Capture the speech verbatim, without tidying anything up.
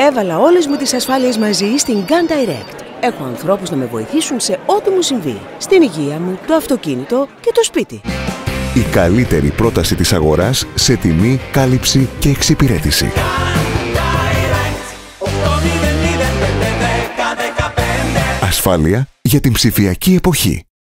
Έβαλα όλες μου τις ασφάλειες μαζί στην Gun Direct. Έχω ανθρώπους να με βοηθήσουν σε ό,τι μου συμβεί. Στην υγεία μου, το αυτοκίνητο και το σπίτι. Η καλύτερη πρόταση της αγοράς σε τιμή, κάλυψη και εξυπηρέτηση. Ασφάλεια για την ψηφιακή εποχή.